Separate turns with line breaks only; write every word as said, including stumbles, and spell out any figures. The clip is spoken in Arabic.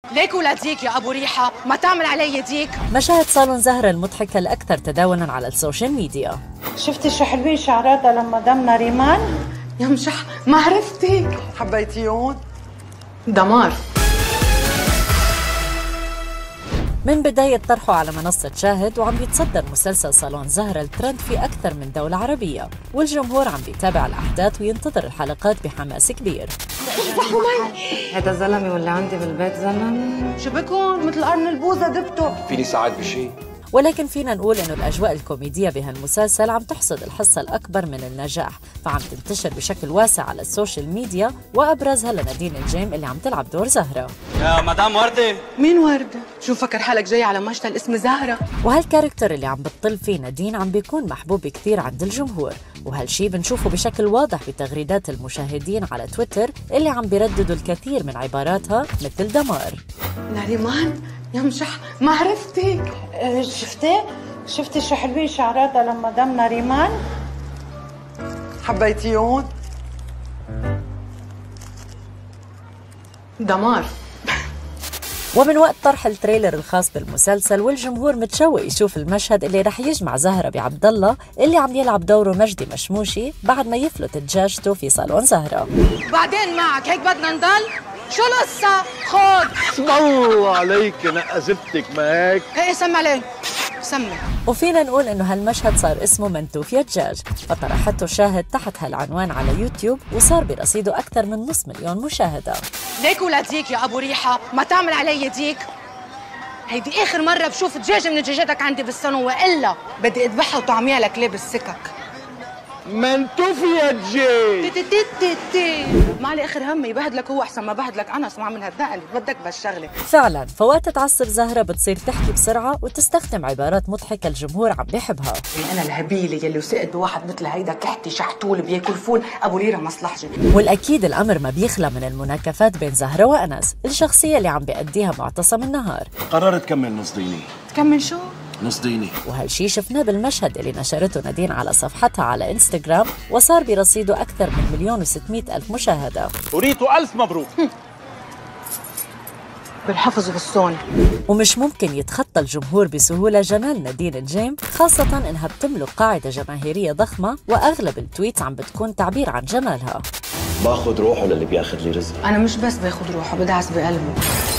ليك ولاديك يا ابو ريحه، ما تعمل علي يديك.
مشاهد صالون زهرة المضحكة الأكثر تداولاً على السوشيال ميديا.
شفتي شو حلوين شعراتها لما دمنا ريمان؟
يا مشح ما عرفتك.
حبيتيهم؟
دمار.
من بداية طرحه على منصة شاهد وعم بيتصدر مسلسل صالون زهرة الترند في أكثر من دولة عربية، والجمهور عم بيتابع الأحداث وينتظر الحلقات بحماس كبير.
هذا زلمه واللي عندي بالبيت زلمه.
شو بكون مثل قرن البوزة دبته.
فيني ساعد بشيء؟
ولكن فينا نقول إنه الأجواء الكوميدية بهالمسلسل عم تحصد الحصة الأكبر من النجاح، فعم تنتشر بشكل واسع على السوشيال ميديا، وأبرزها لنادين الجيم اللي عم تلعب دور زهرة.
يا مدام وردة.
مين وردة؟ شو فكر حالك جاي على مشتى الاسم زهرة؟
وهالكاركتر اللي عم بتطل فيه نادين عم بيكون محبوب كثير عند الجمهور، وهالشي بنشوفه بشكل واضح بتغريدات المشاهدين على تويتر اللي عم بيرددوا الكثير من عباراتها مثل دمار.
ناريمان يا مشح ما عرفتك.
اه شفتي؟ شفتي شو حلوين شعراتها لما دمنا ريمان؟
حبيتيهم؟
دمار.
ومن وقت طرح التريلر الخاص بالمسلسل والجمهور متشوق يشوف المشهد اللي رح يجمع زهرة بعبد الله اللي عم يلعب دوره مجدي مشموشي بعد ما يفلت دجاجته في صالون زهرة.
بعدين معك هيك بدنا نضل؟ شو القصة؟ خد.
اسم الله عليك نقزتك ما هيك؟
ايه سمع عليه سمع.
وفينا نقول انه هالمشهد صار اسمه منتوف يا دجاج، فطرحته شاهد تحت هالعنوان على يوتيوب وصار برصيده اكثر من نص مليون مشاهدة.
ليك ولاديك يا ابو ريحه، ما تعمل علي يديك. هيدي اخر مرة بشوف دجاجة من دجاجاتك عندي بالصالون، والا بدي اذبحها وطعميها لك لابس سكك.
منتوف يا دجاج.
تي تي تي تي مالي اخر همي يبهدلك هو احسن ما بهدلك انا. اسمع من هالنقل بدك بهالشغله.
فعلا فوقت تعصب زهرة بتصير تحكي بسرعة وتستخدم عبارات مضحكة الجمهور عم بيحبها.
انا الهبيله يلي وثقت بواحد مثل هيدا كحتي شحتول بياكل فول ابو ليره مصلحجي.
والاكيد الامر ما بيخلى من المناكفات بين زهرة وانس، الشخصية اللي عم بيأديها معتصم النهار.
قررت كمل نص ديني.
تكمل شو؟
نص ديني.
وهالشي شفناه بالمشهد اللي نشرته نادين على صفحتها على انستغرام وصار برصيده أكثر من مليون وستمئة ألف مشاهدة.
وريتو ألف مبروك.
بالحفظ والصون.
ومش ممكن يتخطى الجمهور بسهولة جمال نادين الجيم، خاصة إنها بتملك قاعدة جماهيرية ضخمة وأغلب التويتس عم بتكون تعبير عن جمالها.
باخذ روحه للي بياخذ لي رزق.
أنا مش بس باخذ روحه بدعس بقلبه.